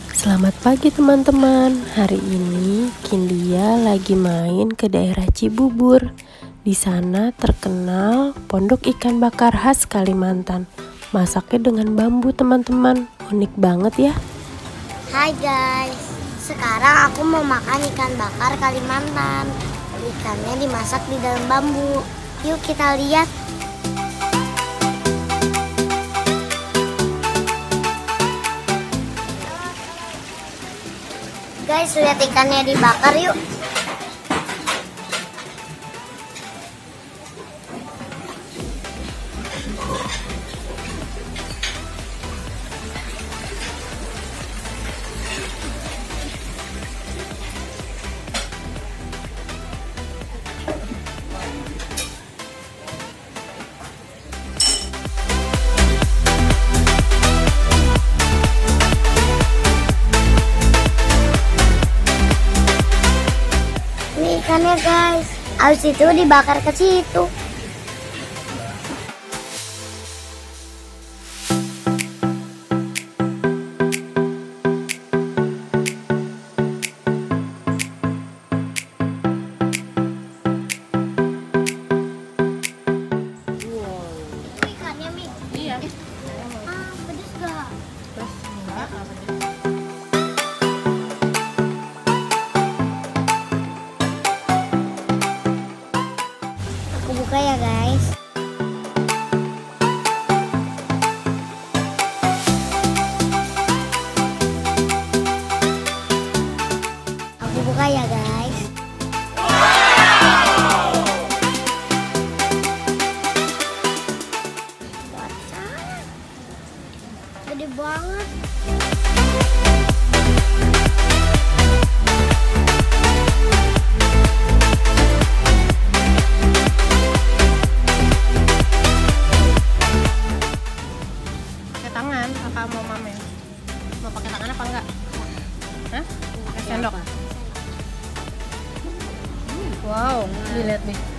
Selamat pagi teman-teman. Hari ini Kindia lagi main ke daerah Cibubur. Di sana terkenal pondok ikan bakar khas Kalimantan. Masaknya dengan bambu teman-teman. Unik banget ya. Hai guys, sekarang aku mau makan ikan bakar Kalimantan. Ikannya dimasak di dalam bambu. Yuk kita lihat. Guys, lihat ikannya dibakar yuk. Ikannya guys, habis itu dibakar ke situ. Ikannya Mi? Iya. Pedes gak? Terus enggak apa sih? Aku buka ya guys. Aku buka ya guys. Wacah, gede banget. Pakai tangan apa mau mamen? Mau pakai tangan apa enggak? Hah? Pakai sendok. Wow, dilihat nih.